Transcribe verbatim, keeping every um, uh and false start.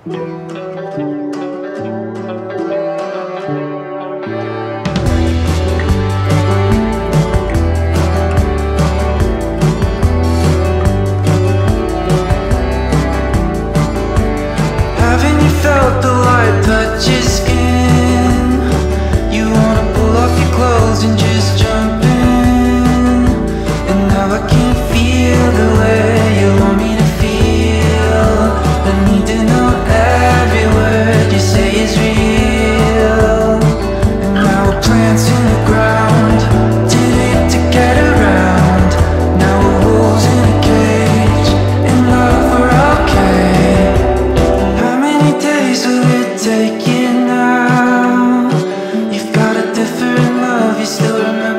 Haven't you felt the light touch your skin? You wanna pull off your clothes and just jump in. And now I can't feel the way you want me to feel. I need to know every word you say is real. And now we're plants in the ground, did it to get around. Now we're wolves in a cage, in love we're okay. How many days will it take you now? You've got a different love, you still remember